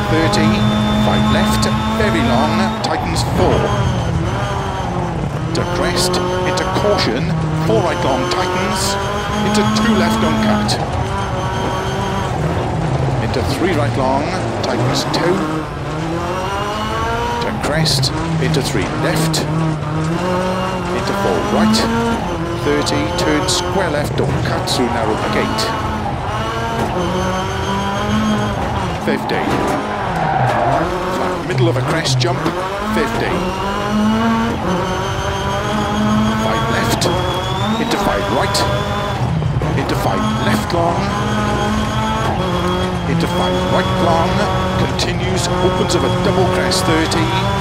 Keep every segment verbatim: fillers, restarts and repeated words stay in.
thirty, five left, very long, tightens four. To crest, into caution, four right long, tightens, into two left, don't cut. Into three right long, tightens two. To crest, into three left, into four right, thirty, turn square left, don't cut through narrow gate. fifty. Flat middle of a crest jump, fifty. five left, into five right, into five left long, into five right long, continues, opens of a double crest, thirty.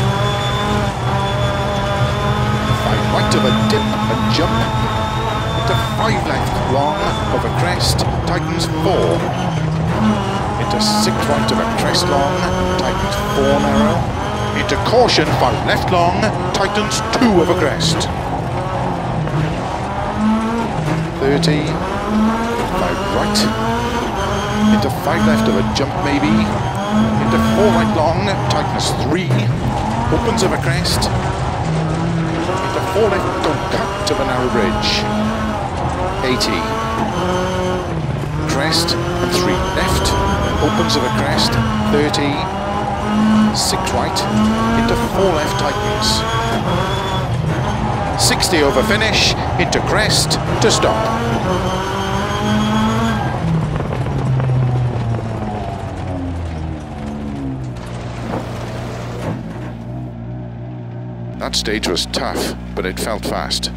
five right of a dip, a jump, into five left long of a crest, tightens four. Into six right of a crest long, tightens four narrow. Into caution, five left long, tightens two of a crest. thirty, five right, into five left of a jump maybe, into four right long, tightens three, opens of a crest, into four left, don't cut of a narrow bridge. eighty, crest, and three left, opens of a crest, thirty, six right, into four left, tightens. sixty over finish, into crest, to stop. That stage was tough, but it felt fast.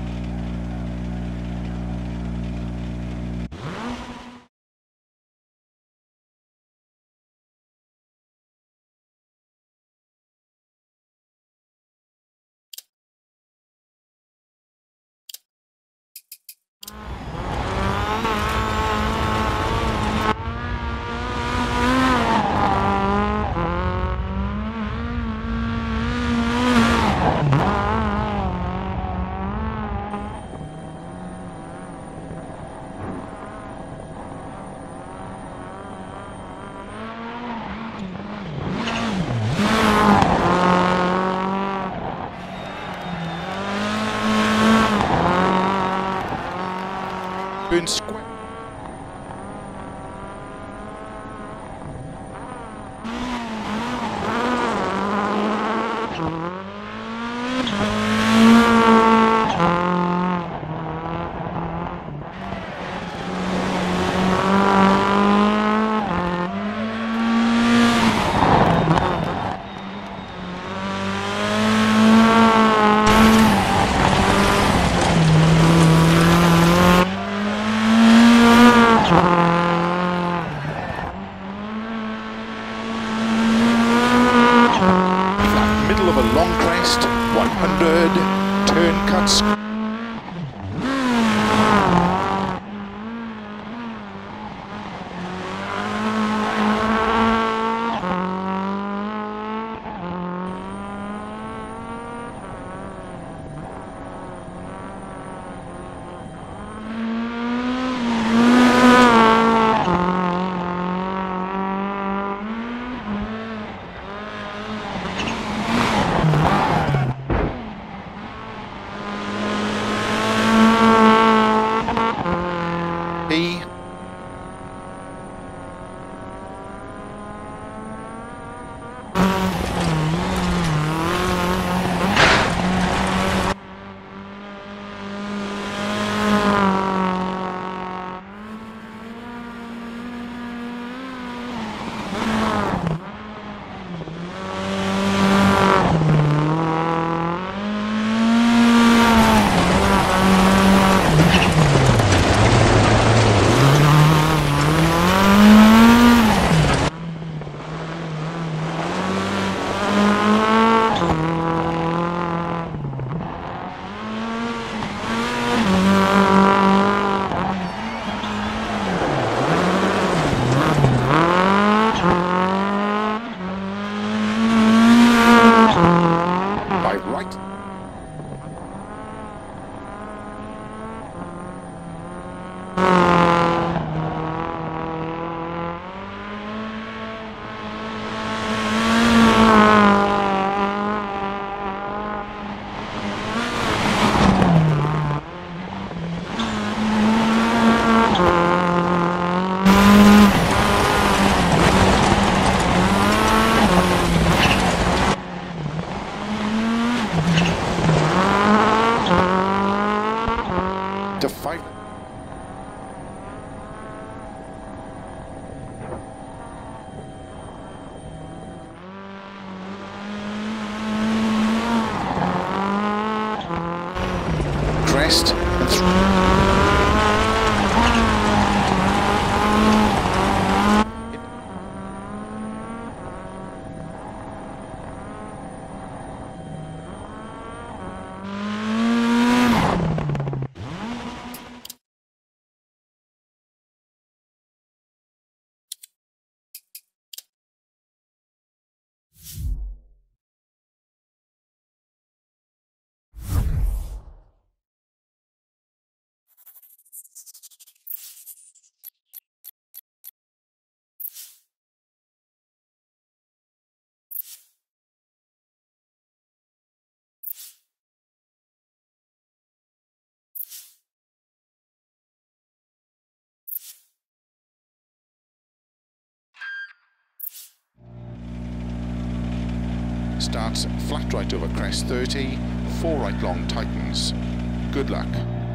Burn square. Middle of a long crest, one hundred, turn cuts. crest, and th starts flat right over crest thirty, four right long tightens. Good luck.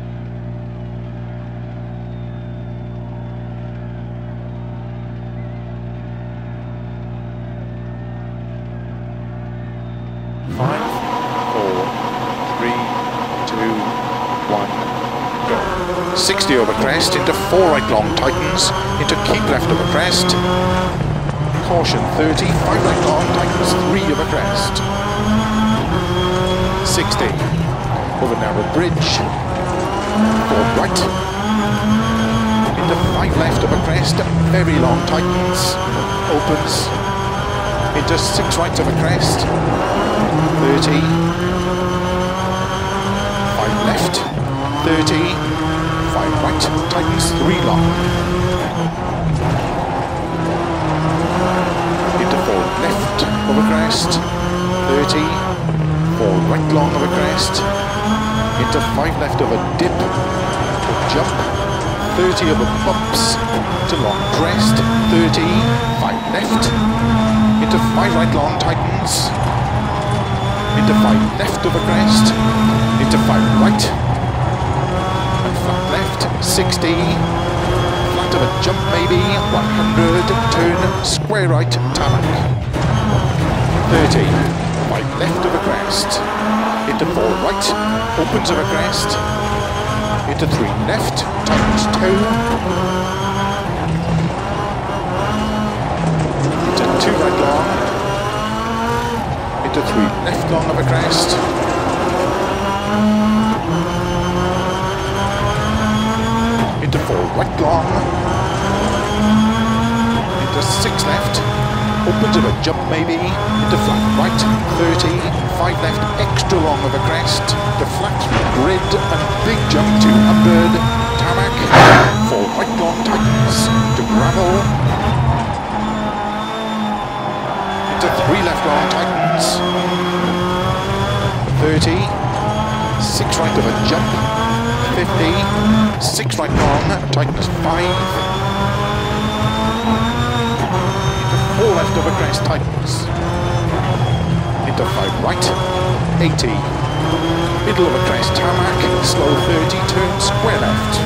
Five, four, three, two, one, go. sixty over crest, into four right long tightens, into keep left over crest. Caution thirty, five right long, tightens three over crest. sixty, over narrow bridge, four right, into five left over crest, very long tightens, opens, into six right over crest, thirty, five left, thirty, five right, tightens three long. Left over crest, thirty, four right long over crest, into five left over dip, jump, thirty over bumps, to long crest, thirty, five left, into five right long tightens, into five left over crest, into five right, and flat left, sixty, flat of a jump maybe, one hundred, turn, square right, tarmac. thirty, five left of a crest, into four right, opens of a crest, into three left, tightens two, into two right long, into three left long of a crest, into four right long, into six left, opens of a jump maybe, into flat right, thirty, five left, extra long of a crest, to flat grid and big jump to one hundred, tarmac, four right long tightens, to gravel, into three left long tightens, thirty, six right of a jump, fifty, six right long, tightens five, four left over crest tightens, into five right, eighty, middle of a crest tarmac, slow thirty, turn square left,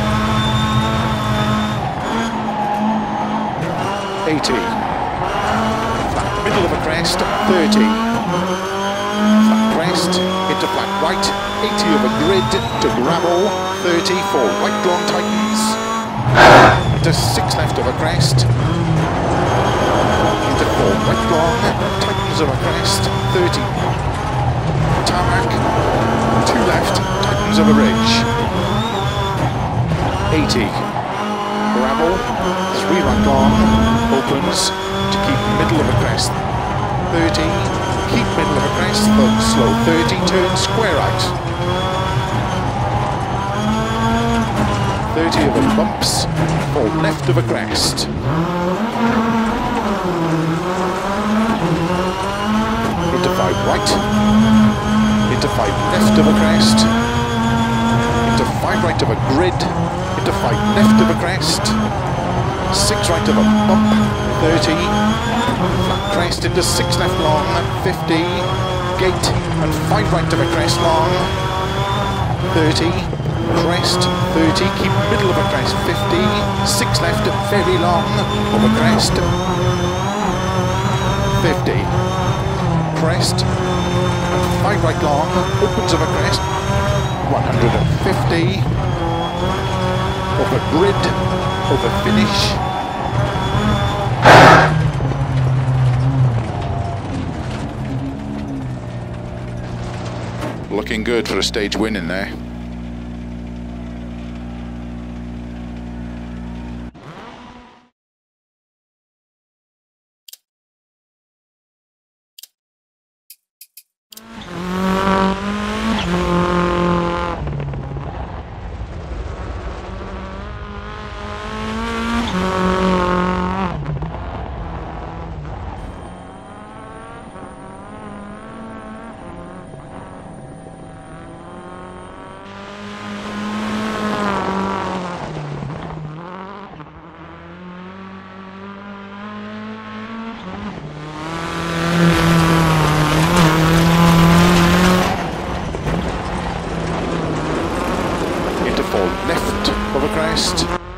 eighty, flat middle of a crest, thirty, flat crest, into flat right, eighty over grid, to gravel, thirty, four right long tightens, into six left over crest, four right long, tightens over crest, thirty, tarmac, two left, tightens over ridge, eighty, gravel, three right long, opens, to keep middle of a crest, thirty, keep middle of a crest, slow thirty, turn square right, thirty over bumps, four left of a crest, into five right, into five left of a crest, into five right of a grid, into five left of a crest, six right of a bump, thirty, flat crest into six left long, fifty, gate and five right of a crest long, thirty, crest, thirty, keep middle of a crest, fifty, six left very long of a crest, fifty, crest, and five right long, opens of a crest, one hundred fifty. Over grid, over finish. Looking good for a stage win in there. Left over crest.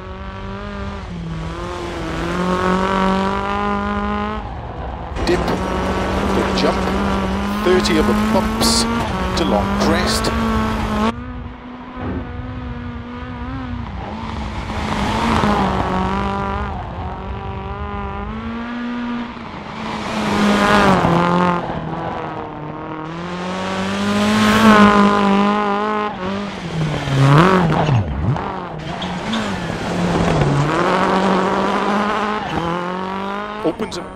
Dip, good jump, thirty over bumps to long crest. Opens up.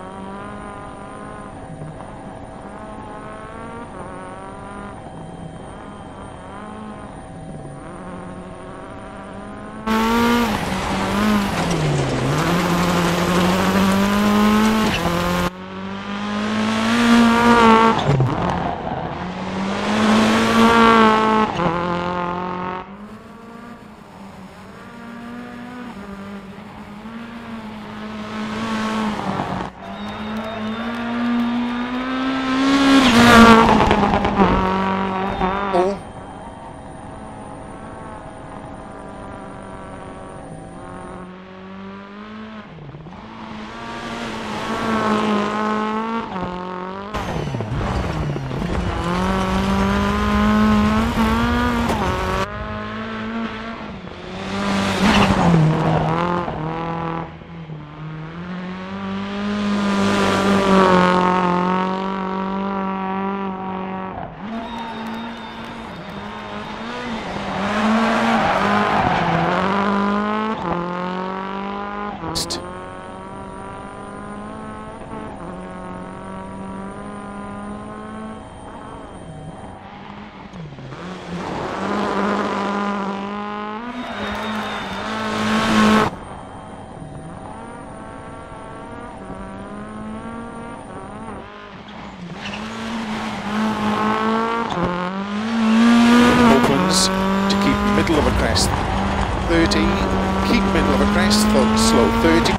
middle of a crest, thirty, keep middle of a crest, slow thirty,